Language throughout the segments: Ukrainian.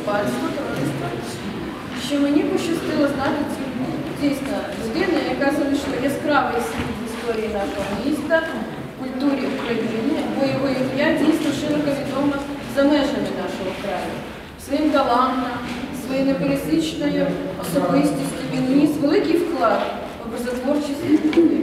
панство, товариство, що мені пощастило знати цю дійсно людину, яка залишила яскравий слід в історії нашого міста, культурі України, бо його ім'я дійсно широко відомо за межами нашого краю. Своїм талантом, своєю непересічною особистістю він вніс великий вклад в образотворчість культури.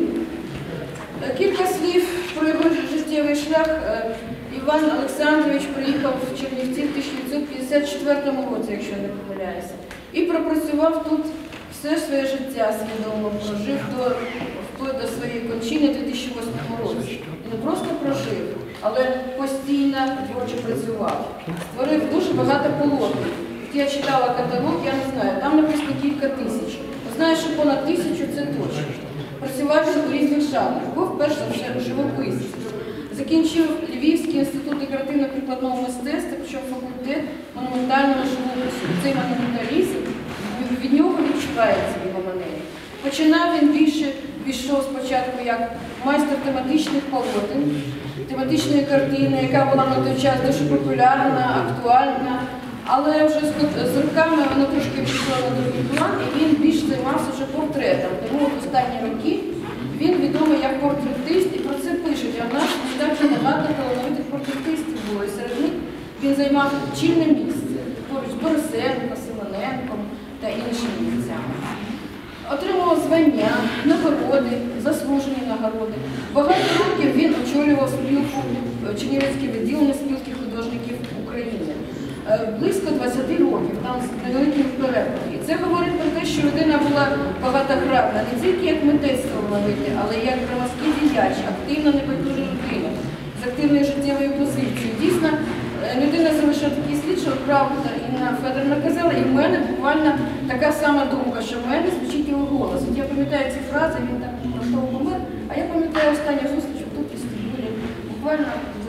Кілька слів про його життєвий шлях. Іван Олександрович приїхав в Чернівці в 1954 році, якщо не помиляюся, і пропрацював тут все своє життя свідомо, прожив вплоть до своєї кончини в 2008 році. І не просто прожив, але постійно творчо працював. Створив дуже багато полотен. Я читала каталог, я не знаю, там написано кілька тисяч. Знаю, що понад 1000 це точно. Працював у різних жанрах. Був перш за все живописець. Закінчив Львівський інститут декоративно-прикладного мистецтва, причому факультет монументального живопису. Цей монументалізм, від нього відчувається в його манері. Починав він більше, пішов спочатку як майстер тематичних полотен, тематичної картини, яка була на той час дуже популярна, актуальна. Але вже з роками воно трошки пішло на другий план, і він більш займався вже портретом. Тому в останні роки він відомий як портретист, і про це пишуть. А в нас так багато талановитих портретистів було. І серед них він займав чільне місце поруч з Борисенком, Симоненком та іншими місцями. Отримував звання, нагороди, заслужені нагороди. Багато років він очолював спілку, Чернівецьке відділення спілки художників України. Близько 20 років, там з невеликим перервом. І це говорить про те, що людина була багатогранна, не тільки як митецтво вмовити, але як громадський діяч, активна, небайдужа людина, з активною життєвою позицією. Дійсно, людина залишила такий слід, що правда Інна Федорівна казала, і в мене буквально така сама думка, що в мене звучить його голос. От я пам'ятаю ці фрази, він так просто помер, а я пам'ятаю останню зустріч тут у Стамбулі, буквально за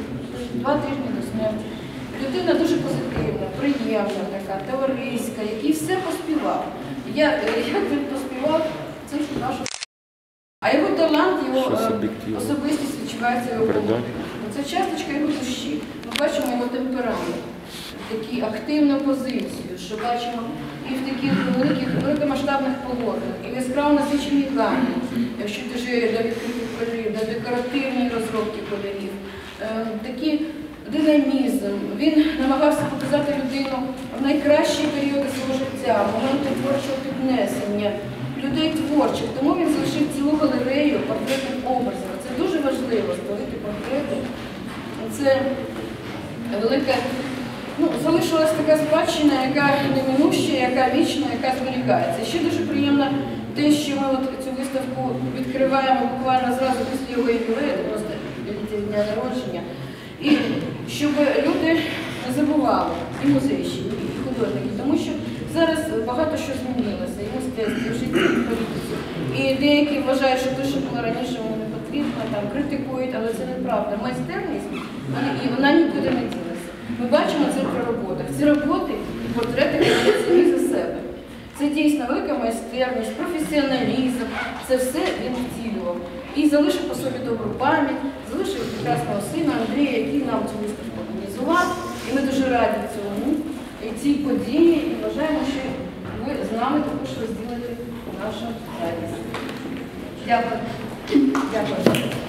2 тижні до смерті. Людина дуже позитивна, приємна така, товариська, який все поспівав. Як він поспівав, це наша. А його талант, його особистість відчувається в його роботі. Це часточка його душі. Ми бачимо його темперамент, таку активну позицію, що бачимо і в таких великомасштабних полотнах, і в яскраво насиченій гамі, якщо ти живеш до відкритих кольорів, до декоративної розробки кольорів. Такі динамізм. Він намагався показати людину в найкращі періоди свого життя, моменти творчого піднесення, людей творчих. Тому він залишив цілу галерею портретних образів. Це дуже важливо, створити портрети. Це велика, залишилась така спадщина, яка неминуща, яка вічна, яка зберігається. Ще дуже приємно те, що ми цю виставку відкриваємо буквально зразу після його ювілею, 90-ліття дня народження. І щоб люди не забували, і музейщики, і художники, тому що зараз багато що змінилося, і мистецтво, і в житті, і в політиці. І деякі вважають, що те, що було раніше, воно не потрібно, там, критикують, але це неправда. Майстерність, вона нікуди не ділася. Ми бачимо це при роботах. Ці роботи, портрети говорять самі за себе. Це дійсно велика майстерність, професіоналізм, це все він втілював. І залишив по собі добру пам'ять, залишив прекрасного сина Андрія, який нам цю виставку організував. І ми дуже раді цьому, і цій події, і вважаємо, що ви з нами також розділите нашу радість. Дякую. Дякую.